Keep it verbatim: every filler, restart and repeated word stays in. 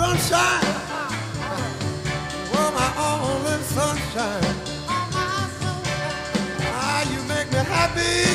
sunshine. You're my only sunshine. Ah, you make me happy